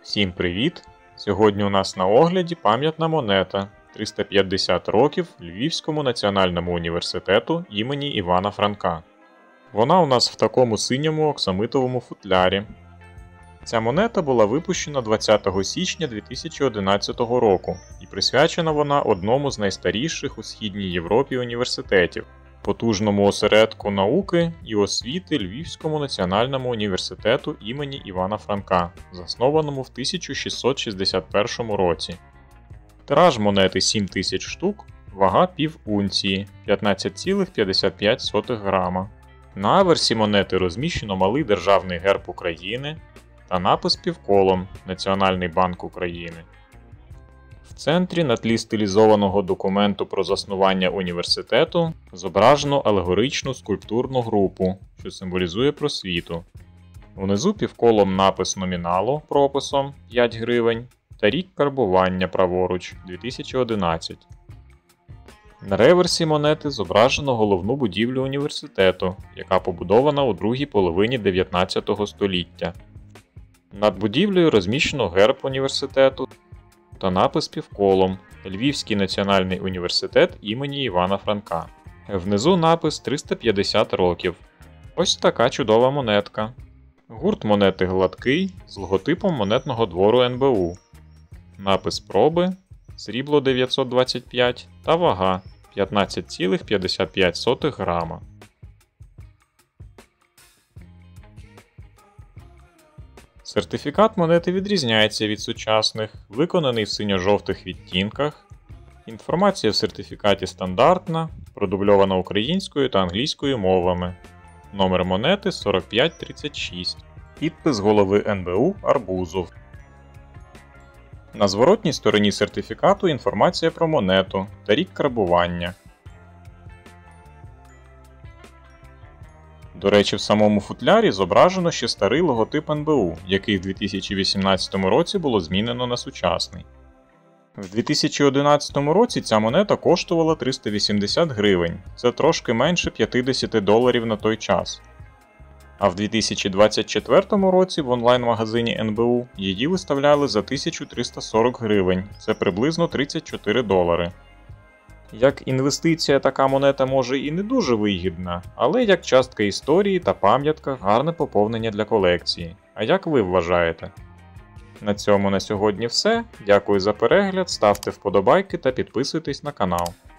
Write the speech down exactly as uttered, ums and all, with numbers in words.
Всім привіт! Сьогодні у нас на огляді пам'ятна монета триста п'ятдесят років Львівському національному університету імені Івана Франка. Вона у нас в такому синьому оксамитовому футлярі. Ця монета була випущена двадцятого січня дві тисячі одинадцятого року і присвячена вона одному з найстаріших у Східній Європі університетів, потужному осередку науки і освіти Львівському національному університету імені Івана Франка, заснованому в тисяча шістсот шістдесят першому році. Тираж монети сім тисяч штук, вага пів унції, п'ятнадцять цілих п'ятдесят п'ять сотих грама. На аверсі монети розміщено малий державний герб України та напис півколом «Національний банк України». В центрі на тлі стилізованого документу про заснування університету зображено алегоричну скульптурну групу, що символізує просвіту. Внизу півколом напис номіналу прописом п'ять гривень та рік карбування праворуч дві тисячі одинадцять. На реверсі монети зображено головну будівлю університету, яка побудована у другій половині дев'ятнадцятого століття. Над будівлею розміщено герб університету та напис півколом «Львівський національний університет імені Івана Франка». Внизу напис триста п'ятдесят років. Ось така чудова монетка. Гурт монети гладкий, з логотипом монетного двору ен бе у. Напис проби, срібло дев'ятсот двадцять п'ять та вага п'ятнадцять цілих п'ятдесят п'ять сотих грама. Сертифікат монети відрізняється від сучасних, виконаний в синьо-жовтих відтінках. Інформація в сертифікаті стандартна, продубльована українською та англійською мовами. Номер монети сорок п'ять тридцять шість. Підпис голови ен бе у Арбузов. На зворотній стороні сертифікату інформація про монету та рік карбування. До речі, в самому футлярі зображено ще старий логотип ен бе у, який в дві тисячі вісімнадцятому році було змінено на сучасний. В дві тисячі одинадцятому році ця монета коштувала триста вісімдесят гривень, це трошки менше п'ятдесят доларів на той час. А в дві тисячі двадцять четвертому році в онлайн-магазині ен бе у її виставляли за тисячу триста сорок гривень, це приблизно тридцять чотири долари. Як інвестиція така монета може і не дуже вигідна, але як частка історії та пам'ятка гарне поповнення для колекції. А як ви вважаєте? На цьому на сьогодні все. Дякую за перегляд, ставте вподобайки та підписуйтесь на канал.